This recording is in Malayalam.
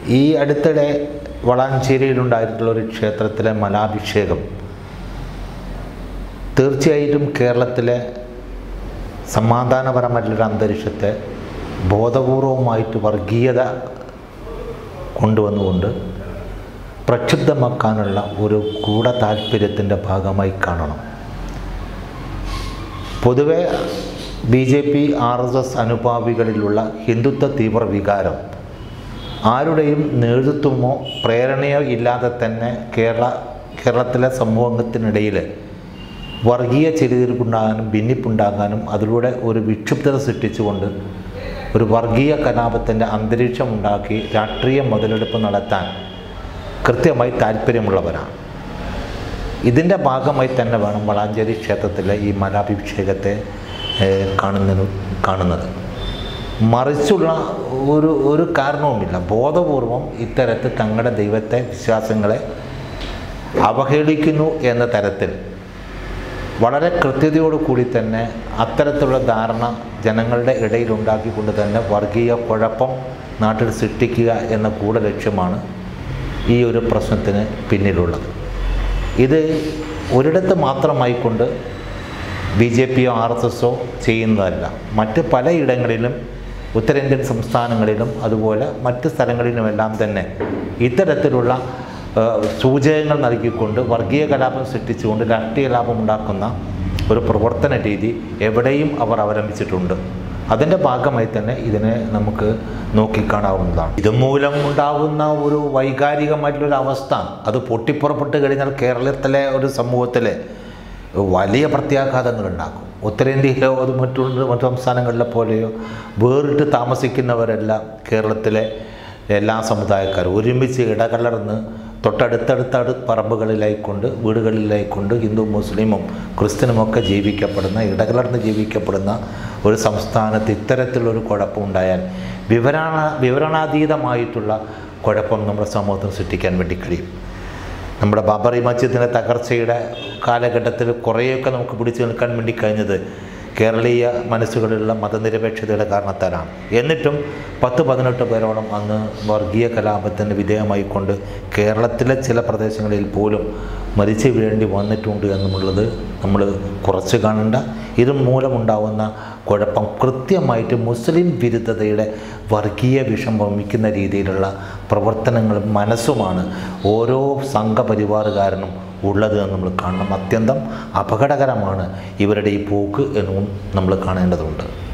ഈ അടുത്തിടെ വളാഞ്ചേരിയിലുണ്ടായിട്ടുള്ള ഒരു ക്ഷേത്രത്തിലെ മലാഭിഷേകം തീർച്ചയായിട്ടും കേരളത്തിലെ സമാധാനപരമായിട്ടുള്ളൊരു അന്തരീക്ഷത്തെ ബോധപൂർവമായിട്ട് വർഗീയത കൊണ്ടുവന്നുകൊണ്ട് പ്രക്ഷുബ്ധമാക്കാനുള്ള ഒരു ഗൂഢ താല്പര്യത്തിൻ്റെ ഭാഗമായി കാണണം. പൊതുവെ BJP RSS അനുഭാവികളിലുള്ള ഹിന്ദുത്വ തീവ്ര വികാരം ആരുടെയും നേതൃത്വമോ പ്രേരണയോ ഇല്ലാതെ തന്നെ കേരളത്തിലെ സമൂഹത്തിനിടയിൽ വർഗീയ ചെരിതിരിപ്പുണ്ടാകാനും ഭിന്നിപ്പുണ്ടാകാനും അതിലൂടെ ഒരു വിക്ഷുബ്ധത സൃഷ്ടിച്ചുകൊണ്ട് ഒരു വർഗീയ കലാപത്തിൻ്റെ അന്തരീക്ഷമുണ്ടാക്കി രാഷ്ട്രീയ മുതലെടുപ്പ് നടത്താൻ കൃത്യമായി താല്പര്യമുള്ളവരാണ്. ഇതിൻ്റെ ഭാഗമായി തന്നെ വേണം വളാഞ്ചേരി ക്ഷേത്രത്തിലെ ഈ മലാഭിഷേകത്തെ കാണുന്നത്. മറിച്ചുള്ള ഒരു കാരണവുമില്ല. ബോധപൂർവം ഇത്തരത്തിൽ തങ്ങളുടെ ദൈവത്തെ വിശ്വാസങ്ങളെ അവഹേളിക്കുന്നു എന്ന തരത്തിൽ വളരെ കൃത്യതയോടുകൂടി തന്നെ അത്തരത്തിലുള്ള ധാരണ ജനങ്ങളുടെ ഇടയിൽ ഉണ്ടാക്കിക്കൊണ്ട് തന്നെ വർഗീയ കുഴപ്പം നാട്ടിൽ സൃഷ്ടിക്കുക എന്ന ഗൂഢലക്ഷ്യമാണ് ഈ ഒരു പ്രശ്നത്തിന് പിന്നിലുള്ളത്. ഇത് ഒരിടത്ത് മാത്രമായിക്കൊണ്ട് BJPയോ RSSോ ചെയ്യുന്നതല്ല. മറ്റ് പലയിടങ്ങളിലും ഉത്തരേന്ത്യൻ സംസ്ഥാനങ്ങളിലും അതുപോലെ മറ്റ് സ്ഥലങ്ങളിലുമെല്ലാം തന്നെ ഇത്തരത്തിലുള്ള സൂചകങ്ങൾ നൽകിക്കൊണ്ട് വർഗീയ കലാപം സൃഷ്ടിച്ചുകൊണ്ട് രാഷ്ട്രീയ ലാഭം ഉണ്ടാക്കുന്ന ഒരു പ്രവർത്തന രീതി എവിടെയും അവർ അവലംബിച്ചിട്ടുണ്ട്. അതിൻ്റെ ഭാഗമായി തന്നെ ഇതിനെ നമുക്ക് നോക്കിക്കാണാവുന്നതാണ്. ഇതുമൂലം ഉണ്ടാകുന്ന ഒരു വൈകാരികമായിട്ടുള്ളൊരു അവസ്ഥ അത് പൊട്ടിപ്പുറപ്പെട്ട് കഴിഞ്ഞാൽ കേരളത്തിലെ ഒരു സമൂഹത്തിലെ വലിയ പ്രത്യാഘാതങ്ങളുണ്ടാക്കും. ഉത്തരേന്ത്യയിലോ അത് മറ്റു സംസ്ഥാനങ്ങളിലെ പോലെയോ വേറിട്ട് താമസിക്കുന്നവരെല്ലാം കേരളത്തിലെ എല്ലാ സമുദായക്കാരും ഒരുമിച്ച് ഇടകലർന്ന് തൊട്ടടുത്തടുത്ത പറമ്പുകളിലായിക്കൊണ്ട് വീടുകളിലായിക്കൊണ്ട് ഹിന്ദു മുസ്ലിമും ക്രിസ്ത്യനുമൊക്കെ ഇടകലർന്ന് ജീവിക്കപ്പെടുന്ന ഒരു സംസ്ഥാനത്ത് ഇത്തരത്തിലൊരു കുഴപ്പമുണ്ടായാൽ വിവരണാതീതമായിട്ടുള്ള കുഴപ്പം നമ്മുടെ സമൂഹത്തിന് സൃഷ്ടിക്കാൻ വേണ്ടി കഴിയും. നമ്മുടെ ബാബറി മസ്ജിദിൻ്റെ തകർച്ചയുടെ കാലഘട്ടത്തിൽ കുറേയൊക്കെ നമുക്ക് പിടിച്ചു നിൽക്കാൻ വേണ്ടി കഴിഞ്ഞത് കേരളീയ മനസ്സുകളിലുള്ള മതനിരപേക്ഷതയുടെ കാരണത്താലാണ്. എന്നിട്ടും 10-18 പേരോളം അന്ന് വർഗീയ കലാപത്തിന് വിധേയമായിക്കൊണ്ട് കേരളത്തിലെ ചില പ്രദേശങ്ങളിൽ പോലും മരിച്ചു വീഴേണ്ടി വന്നിട്ടുണ്ട് എന്നുള്ളത് നമ്മൾ കുറച്ച് കാണേണ്ട. ഇത് മൂലമുണ്ടാവുന്ന കുഴപ്പം കൃത്യമായിട്ട് മുസ്ലിം വിരുദ്ധതയുടെ വർഗീയ വിഷം വമിക്കുന്ന രീതിയിലുള്ള പ്രവർത്തനങ്ങളും മനസ്സുമാണ് ഓരോ സംഘപരിവാറുകാരനും ഉള്ളത് എന്ന് നമ്മൾ കാണണം. അത്യന്തം അപകടകരമാണ് ഇവരുടെ ഈ പോക്ക് എന്നും നമ്മൾ കാണേണ്ടതുണ്ട്.